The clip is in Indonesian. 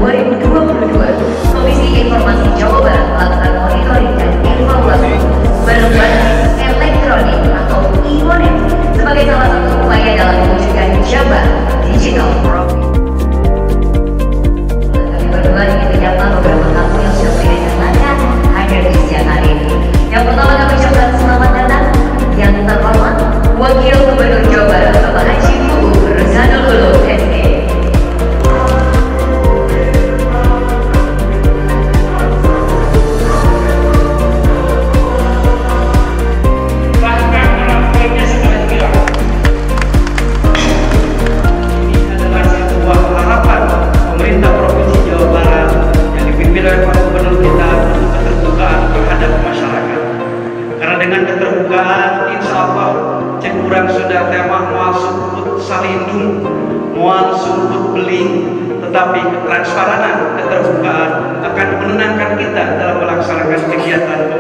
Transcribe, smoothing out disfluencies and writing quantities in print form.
2022, Komisi Informasi Jawa Barat melakukan monitoring dan evaluasi berbasis elektronik atau e-monet sebagai salah satu upaya dalam mewujudkan Jabar Digital Province. Kami berdua ingin menyapa beberapa tamu yang sudah berkenan hadir di siang hari ini. Yang pertama kami ucapkan selamat datang yang terhormat Wakil Gubernur Jawa Barat Bapak Haji Uu Ruzanul Ulum SE. Dengan keterbukaan, insya Allah cekurang sudah tema mual sumput salindung, mual sumput beling, tetapi ketransparan, keterbukaan akan menenangkan kita dalam melaksanakan kegiatan